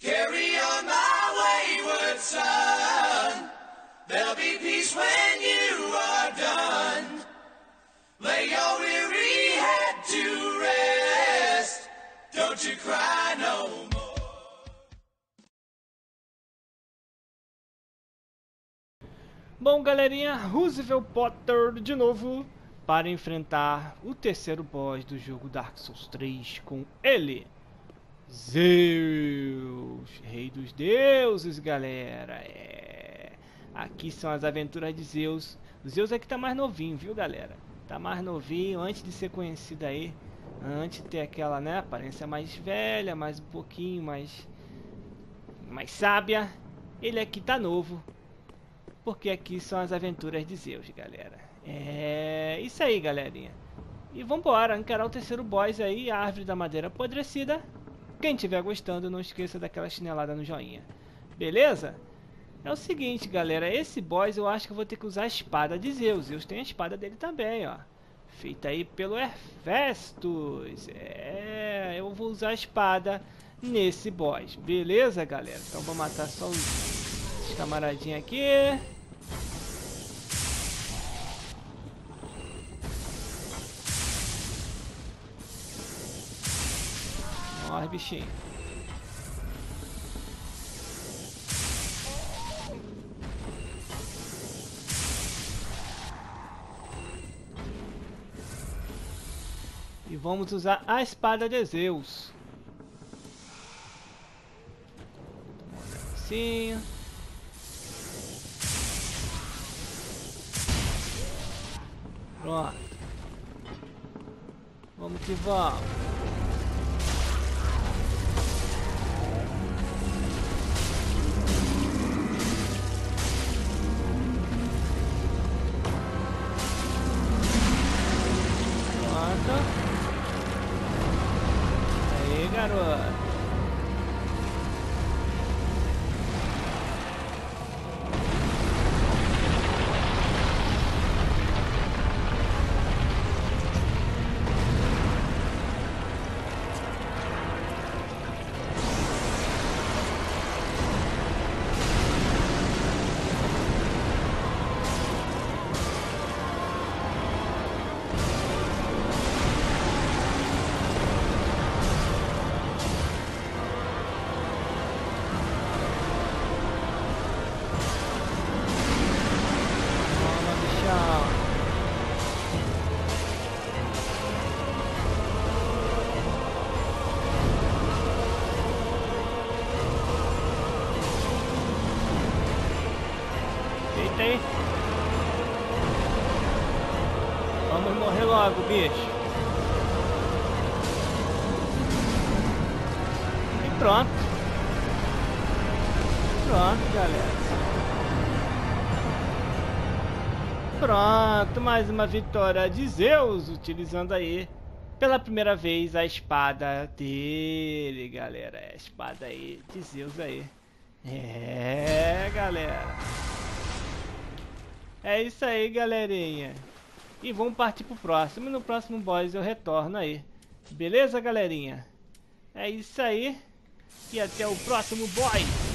Carry on my wayward son. There'll be peace when you are done. Lay your weary head to rest. Don't you cry no more. Bom, galerinha, Roosevelt Potter de novo para enfrentar o terceiro boss do jogo Dark Souls 3 com ele, Zeus, rei dos deuses, galera. Aqui são as aventuras de Zeus. O Zeus aqui tá mais novinho, viu, galera? Tá mais novinho, antes de ser conhecido aí, antes de ter aquela, né, aparência mais velha, mais um pouquinho mais sábia. Ele aqui tá novo, porque aqui são as aventuras de Zeus, galera. É isso aí, galerinha. E vambora, encarar o terceiro boss aí, a árvore da madeira apodrecida. Quem estiver gostando, não esqueça daquela chinelada no joinha. Beleza? É o seguinte, galera, esse boss eu acho que eu vou ter que usar a espada de Zeus. Zeus tem a espada dele também, ó. Feita aí pelo Hephaestus. Eu vou usar a espada nesse boss. Beleza, galera? Então vou matar só os camaradinhos aqui. Morre, bichinho. E vamos usar a espada de Zeus. Assim. Pronto. Vamos que vamos. Aí, garoto. Eita aí. Vamos morrer logo, bicho. E pronto. Pronto, galera. Pronto, mais uma vitória de Zeus, utilizando aí pela primeira vez a espada dele, galera. A espada aí de Zeus aí. Galera. É isso aí, galerinha. E vamos partir pro próximo. E no próximo boss eu retorno aí. Beleza, galerinha? É isso aí. E até o próximo boss.